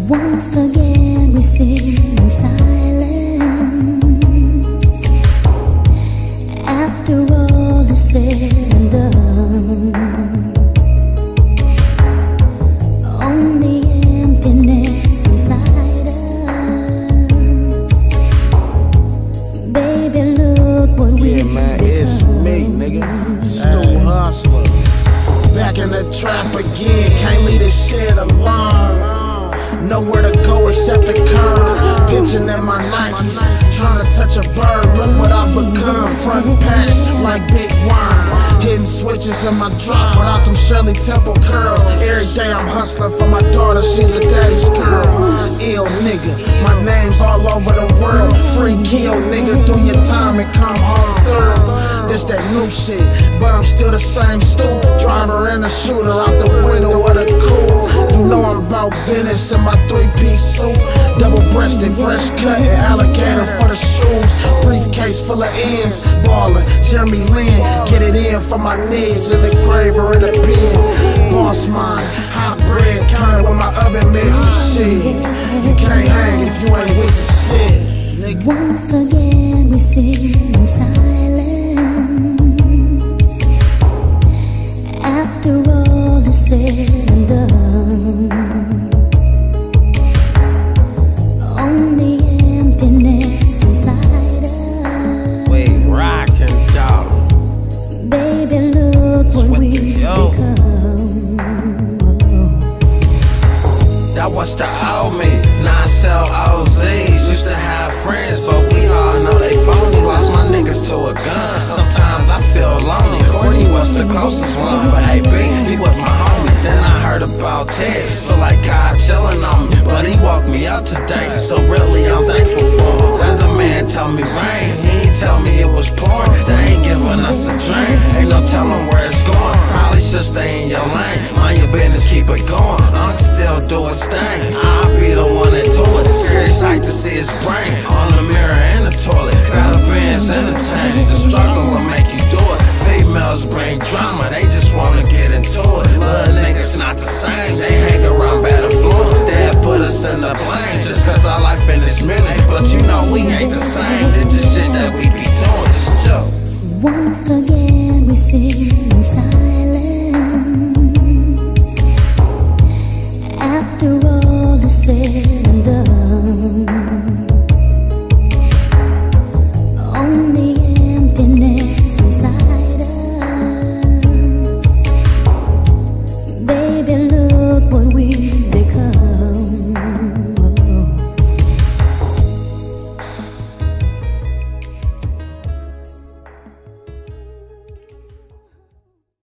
Once again we sit in silence. After all is said and done, only emptiness inside us. Baby, look what we man, it's me, nigga. Stu Hustler. Back in the trap again, can't leave this shit alone. Nowhere to go except the curb. Pitching in my Nikes, trying to touch a bird. Look what I've become. Front packs like big wine. Hitting switches in my drop without them Shirley Temple curls. Every day I'm hustling for my daughter, she's a daddy's girl. Ill nigga, my name's all over the world. Free kill nigga, do your time and come home thorough. This that new shit, but I'm still the same Stu. Driver and a shooter out the window of the coupe. You know I'm about business in my three-piece suit. Double-breasted, fresh cut, and alligator for the shoes. Briefcase full of ends, ballin', Jeremy Lin. Get it in for my knees in the grave or in the pen. Boss mine, hot bread, current with my oven mix and shit. You can't hang if you ain't with the shit, nigga. Once again we sit in silence. After all is said and done, only emptiness inside us. We rockin', dog. Baby, look what we become. That was the old me. Now I sell OZs. Used to have friends, but we all know they phony. Lost my niggas to a gun. Sometimes I feel lonely. Courtney was the closest one, but hey, B, he was my homie. Then I heard about Ted. Feel like God chillin' on me, but he woke me up today. So really, I'm thankful for him. Weatherman tell me rain. He ain't tell me it was pouring. They ain't giving us a drain. Ain't no telling where it's going. Probably should stay in your lane. Mind your business, keep it going. Unc still do his thing. I'll be the one that do it. Scary sight to see his brain on the mirror.